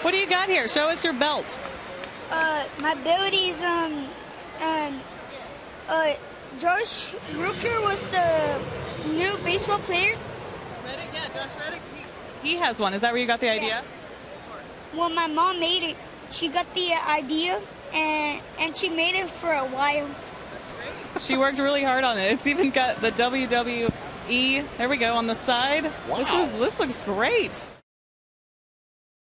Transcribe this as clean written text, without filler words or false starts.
What do you got here? Show us your belt. My abilities, Josh Reddick was the new baseball player. Reddick, yeah, Josh Reddick. He has one. Is that where you got the idea? Yeah. Well, my mom made it. She got the idea, and she made it for a while. She worked really hard on it. It's even got the WWE. There we go on the side. Wow. This looks great.